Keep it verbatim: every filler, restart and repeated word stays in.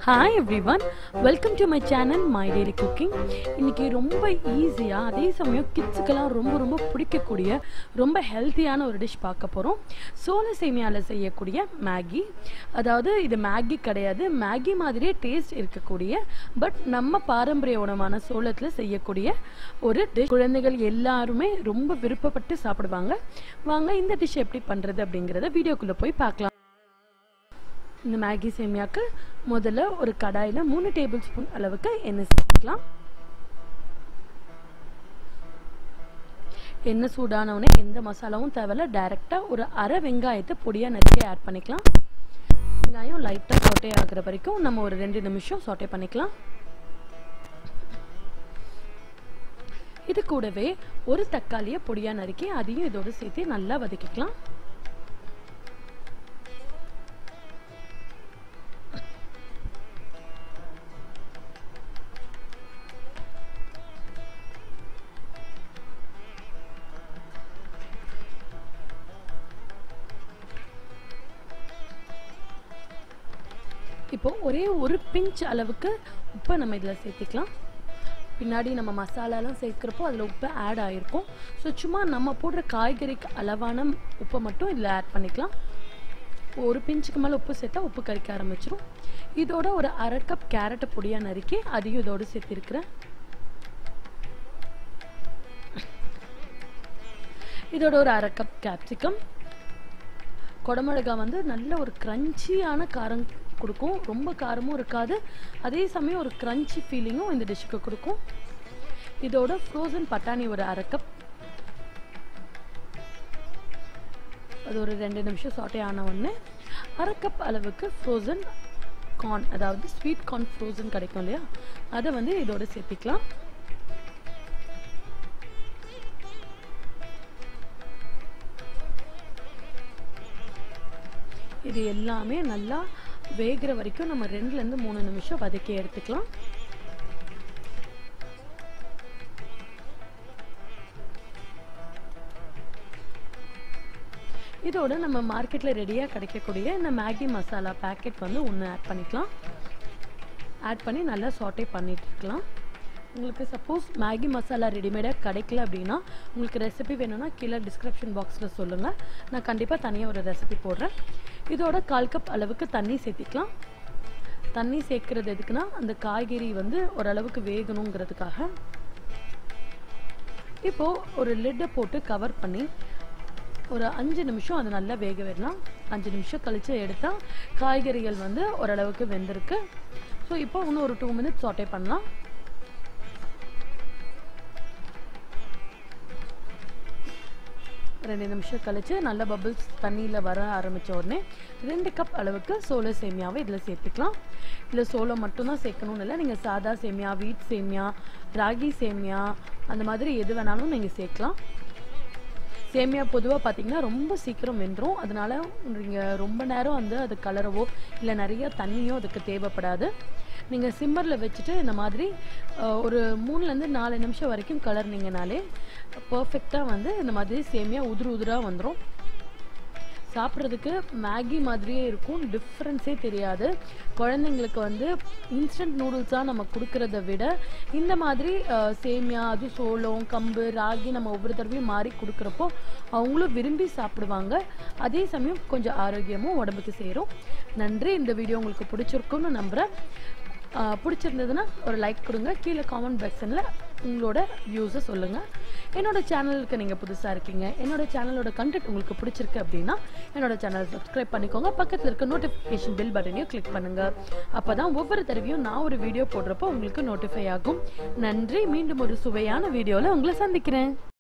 Hi everyone, welcome to my channel My Daily Cooking. இன்னைக்கு ரொம்ப ஈஸியா அதே சமயம் கிட்ஸ்க்குலாம் ரொம்ப ரொம்ப பிடிக்கக்கூடிய ரொம்ப ஹெல்த்தியான ஒரு டிஷ் பார்க்க போறோம். சோள சேமியால செய்யக்கூடிய மேகி. அதாவது இது மேகி கிடையாது, மேகி மாதிரியே டேஸ்ட் இருக்கக்கூடிய பட் நம்ம பாரம்பரிய உணவான சோளத்துல செய்யக்கூடிய ஒரு டிஷ். குழந்தைகள் எல்லாருமே ரொம்ப விருப்பப்பட்டு சாப்பிடுவாங்க. வாங்க இந்த டிஷ் எப்படி பண்றது அப்படிங்கறத வீடியோக்குள்ள போய் பார்க்கலாம். இந்த மேகி சேமியாக்கு முதல்ல ஒரு கடாயில மூணு டேபிள் ஸ்பூன் அளவுக்கு எண்ணெய் சேர்த்துக்கலாம். எண்ணெய் சூடான உடனே எந்த மசாலாவும் தேவையில்ல, டைரக்டா ஒரு அரை வெங்காயத்தை பொடியா நறுக்கி ஆட் பண்ணிக்கலாம். வெங்காயம் லைட்டா சோட்டே ஆகுற வரைக்கும் நம்ம ஒரு ரெண்டு நிமிஷம் சோட்டே பண்ணிக்கலாம். இது கூடவே ஒரு தக்காளியை பொடியா நறுக்கி அதையும் இதோட சேர்த்து நல்லா வதக்கிக்கலாம். இப்போ ஒரே ஒரு பிஞ்ச் அளவுக்கு உப்பை நம்ம இதில் சேர்த்துக்கலாம். பின்னாடி நம்ம மசாலாலாம் சேர்க்குறப்போ அதில் உப்பு ஆட் ஆகிருக்கும். ஸோ சும்மா நம்ம போடுற காய்கறிக்கு அளவான உப்பை மட்டும் இதில் ஆட் பண்ணிக்கலாம். ஒரு பிஞ்சுக்கு மேலே உப்பு சேர்த்தா உப்பு கறிக்க ஆரம்பிச்சிடும். இதோட ஒரு அரை கப் கேரட்டை பொடியாக நறுக்கி அதையும் இதோடு சேர்த்திருக்கிறேன். இதோட ஒரு அரை கப் கேப்சிகம். குடமிளகா வந்து நல்ல ஒரு கிரன்ச்சியான காரம் கொடுக்கும், ரொம்ப காரமும் இருக்காது, அதே சமயம் ஒரு கிரன்ச்சி ஃபீலிங்கும் இந்த டிஷ்ஷுக்கு கொடுக்கும். இதோட ஃப்ரோசன் பட்டாணி ஒரு அரை கப், அது ஒரு ரெண்டு நிமிஷம் சாட்டே ஆன உடனே அரை கப் அளவுக்கு ஃப்ரோசன் கார்ன், அதாவது ஸ்வீட் கார்ன் ஃப்ரோசன் கிடைக்கும் இல்லையா, அதை வந்து இதோட சேர்த்திக்கலாம். இது எல்லாமே நல்லா வேகிற வரைக்கும் நம்ம ரெண்டுல இருந்து மூணு நிமிஷம் வதக்கி எடுத்துக்கலாம். இதோட நம்ம மார்க்கெட்ல ரெடியா கிடைக்கக்கூடிய இந்த மேகி மசாலா பேக்கெட் வந்து ஒன்று ஆட் பண்ணிக்கலாம். ஆட் பண்ணி நல்லா சாட்டே பண்ணிட்டு இருக்கலாம். உங்களுக்கு சப்போஸ் மேகி மசாலா ரெடிமேடாக கிடைக்கல அப்படின்னா உங்களுக்கு ரெசிபி வேணும்னா கீழே டிஸ்கிரிப்ஷன் பாக்ஸில் சொல்லுங்கள், நான் கண்டிப்பாக தனியாக ஒரு ரெசிபி போடுறேன். இதோட கால் கப் அளவுக்கு தண்ணி சேர்த்திக்கலாம். தண்ணி சேர்க்கறது எதுக்குன்னா அந்த காய்கறி வந்து ஓரளவுக்கு வேகணுங்கிறதுக்காக. இப்போது ஒரு லிட்டை போட்டு கவர் பண்ணி ஒரு அஞ்சு நிமிஷம் அது நல்லா வேக விடலாம். அஞ்சு நிமிஷம் கழித்து எடுத்தால் காய்கறிகள் வந்து ஓரளவுக்கு வெந்திருக்கு. ஸோ இப்போ இன்னும் ஒரு டூ மினிட்ஸ் சாட்டே பண்ணலாம். ரெண்டு நிமிஷம் கழிச்சு நல்ல பபிள்ஸ் தண்ணியில் வர ஆரம்பித்த உடனே ரெண்டு கப் அளவுக்கு சோள சேமியாவை இதில் சேர்த்துக்கலாம். இதில் சோளம் மட்டும்தான் சேர்க்கணும்னு இல்லை, நீங்கள் சாதா சேமியா, வீட் சேமியா, ராகி சேமியா அந்த மாதிரி எது வேணாலும் நீங்கள் சேர்க்கலாம். சேமியா பொதுவாக பார்த்தீங்கன்னா ரொம்ப சீக்கிரம் வெந்துடும், அதனால நீங்கள் ரொம்ப நேரம் வந்து அது கலரவோ இல்லை நிறைய தண்ணியோ அதுக்கு தேவைப்படாது. நீங்கள் சிம்மரில் வச்சுட்டு இந்த மாதிரி ஒரு மூணுலேருந்து நாலு நிமிஷம் வரைக்கும் கலர்னிங்கனாலே பர்ஃபெக்டாக வந்து இந்த மாதிரி சேமியா உதிரு உதிராக வந்துடும். சாப்பிட்றதுக்கு மேகி மாதிரியே இருக்கும், டிஃப்ரென்ஸே தெரியாது. குழந்தைங்களுக்கு வந்து இன்ஸ்டன்ட் நூடுல்ஸாக நம்ம கொடுக்கறத விட இந்த மாதிரி சேமியா, அது சோளம், கம்பு, ராகி நம்ம ஒவ்வொரு தடவையும் மாறி கொடுக்குறப்போ அவங்களும் விரும்பி சாப்பிடுவாங்க. அதே சமயம் கொஞ்சம் ஆரோக்கியமும் உடம்புக்கு சேரும். நன்றி. இந்த வீடியோ உங்களுக்கு பிடிச்சிருக்குன்னு நம்புகிறேன். பிடிச்சிருந்ததுன்னா ஒரு லைக் கொடுங்க. கீழே காமெண்ட் செக்ஷனில் உங்களோட வியூஸை சொல்லுங்கள். என்னோட சேனலுக்கு நீங்கள் புதுசாக இருக்கீங்க, என்னோட சேனலோட கண்டென்ட் உங்களுக்கு பிடிச்சிருக்கு அப்படின்னா என்னோட சேனலை சப்ஸ்கிரைப் பண்ணிக்கோங்க. பக்கத்தில் இருக்க நோட்டிஃபிகேஷன் பெல் பட்டனையும் கிளிக் பண்ணுங்கள். அப்போ தான் ஒவ்வொரு தடவையும் நான் ஒரு வீடியோ போடுறப்போ உங்களுக்கு நோட்டிஃபை ஆகும். நன்றி. மீண்டும் ஒரு சுவையான வீடியோவில் உங்களை சந்திக்கிறேன்.